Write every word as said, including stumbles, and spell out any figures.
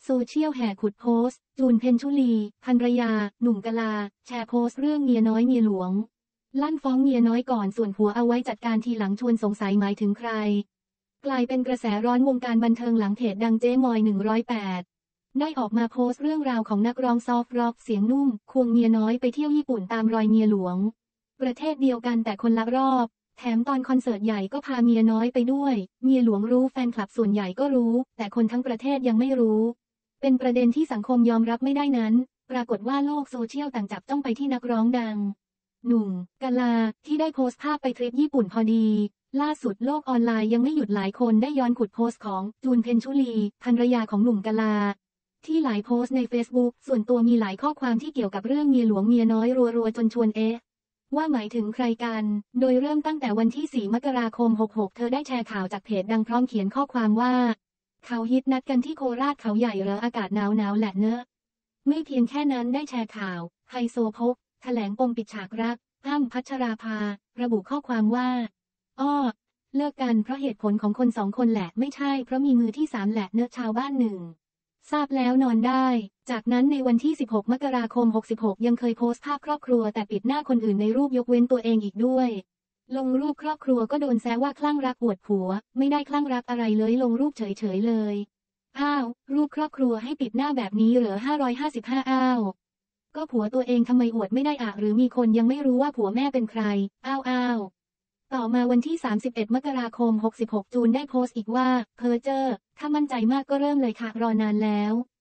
โซเชียลแห่ขุดโพสต์จูนเพ็ญชุลีภรรยาหนุ่มกลาแชร์โพสต์เรื่องเมียน้อยเมียหลวงลั่นฟ้องเมียน้อยก่อนส่วนผัวเอาไว้จัดการทีหลังชวนสงสัยหมายถึงใครกลายเป็นกระแสร้อนวงการบันเทิงหลังเพจดังเจ๊มอยหนึ่งร้อยแปดได้ออกมาโพสต์เรื่องราวของนักร้องซอฟต์ร็อกเสียงนุ่มควงเมียน้อยไปเที่ยวญี่ปุ่นตามรอยเมียหลวงประเทศเดียวกันแต่คนละรอบแถมตอนคอนเสิร์ตใหญ่ก็พาเมียน้อยไปด้วยเมียหลวงรู้แฟนคลับส่วนใหญ่ก็รู้แต่คนทั้งประเทศยังไม่รู้เป็นประเด็นที่สังคมยอมรับไม่ได้นั้นปรากฏว่าโลกโซเชียลต่างจับจ้องไปที่นักร้องดังหนุ่มกลาที่ได้โพสต์ภาพไปทริปญี่ปุ่นพอดีล่าสุดโลกออนไลน์ยังไม่หยุดหลายคนได้ย้อนขุดโพสต์ของจูนเพ็ญชุลีภรรยาของหนุ่มกลาที่หลายโพสต์ใน Facebook ส่วนตัวมีหลายข้อความที่เกี่ยวกับเรื่องเมียหลวงเมียน้อยรัวๆจนชวนเอ๊ะว่าหมายถึงใครกันโดยเริ่มตั้งแต่วันที่สี่มกราคมหกหกเธอได้แชร์ข่าวจากเพจดังพร้อมเขียนข้อความว่าเขาฮิตนัดกันที่โคราชเขาใหญ่เหรออากาศหนาวหนาวแหละเนอะไม่เพียงแค่นั้นได้แชร์ข่าวไฮโซโพกแถลงปมปิดฉากรักอ้ำพัชราภาระบุข้อความว่าอ้อเลิกกันเพราะเหตุผลของคนสองคนแหละไม่ใช่เพราะมีมือที่สามแหละเนอะชาวบ้านหนึ่งทราบแล้วนอนได้จากนั้นในวันที่สิบหกมกราคมหกสิบหกยังเคยโพสต์ภาพครอบครัวแต่ปิดหน้าคนอื่นในรูปยกเว้นตัวเองอีกด้วยลงรูปครอบครัวก็โดนแซวว่าคลั่งรักอวดผัวไม่ได้คลั่งรักอะไรเลยลงรูปเฉยๆเลยอ้าวรูปครอบครัวให้ปิดหน้าแบบนี้เหรอห้าร้อยห้าสิบห้าอ้าวก็ผัวตัวเองทำไมอวดไม่ได้อะหรือมีคนยังไม่รู้ว่าผัวแม่เป็นใครอ้าวอ้าวต่อมาวันที่สามสิบเอ็ดมกราคมหกสิบหกจูนได้โพสต์อีกว่าเพ้อเจ้อถ้ามั่นใจมากก็เริ่มเลยค่ะรอนานแล้ว